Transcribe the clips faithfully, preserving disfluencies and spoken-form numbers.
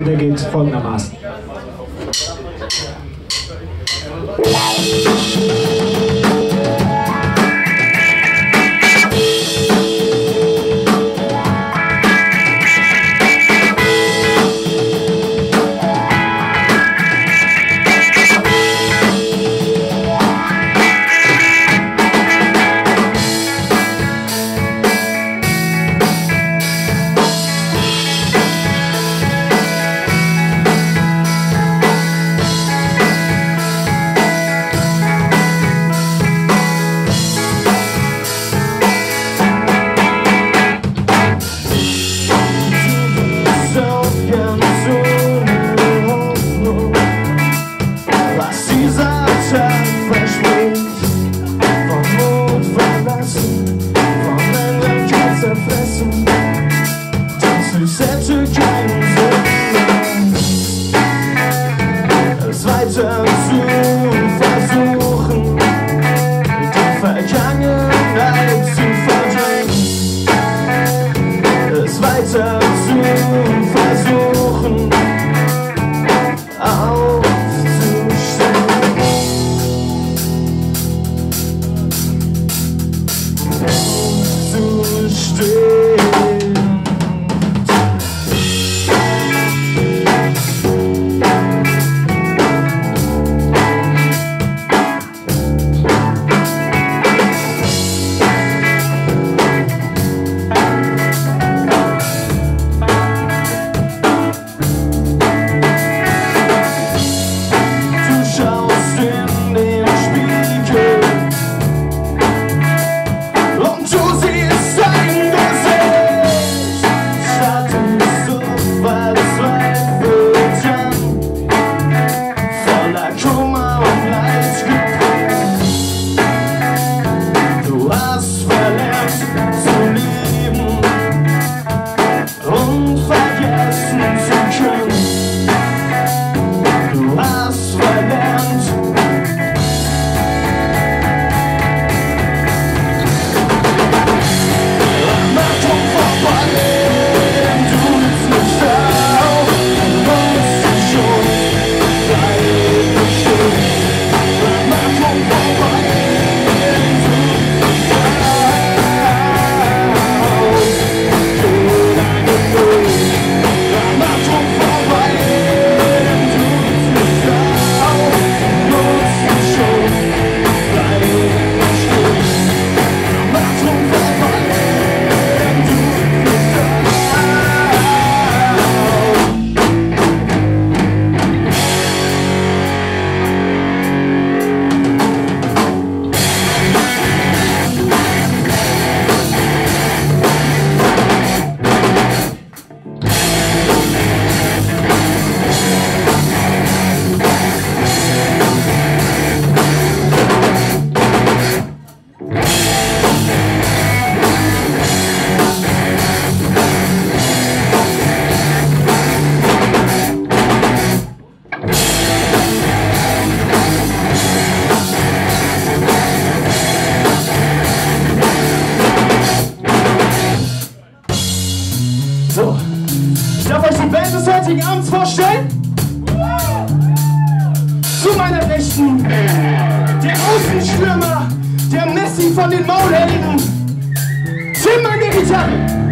Der geht folgendermaßen. So, ich darf euch die Band des heutigen Abends vorstellen. Zu meiner Rechten der Außenstürmer, der Messi von den Maulhelden, Tim an der Gitarre.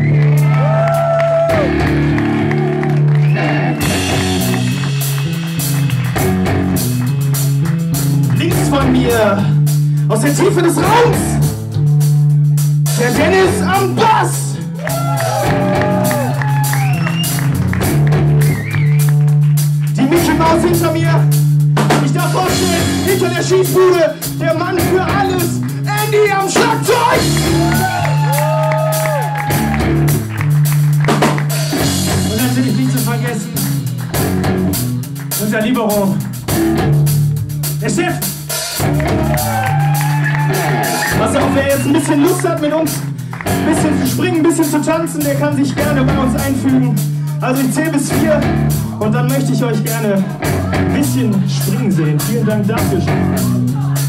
Links von mir, aus der Tiefe des Raums, der Dennis am Bass. Mickey Maus hinter mir. Ich darf vorstellen, hinter der Schießbude, der Mann für alles, Andy am Schlagzeug. Und natürlich nicht zu vergessen, unser Libero, der Chef. Was auch, wer jetzt ein bisschen Lust hat mit uns, ein bisschen zu springen, ein bisschen zu tanzen, der kann sich gerne bei uns einfügen. Also ich zähle bis vier und dann möchte ich euch gerne ein bisschen springen sehen. Vielen Dank dafür schon.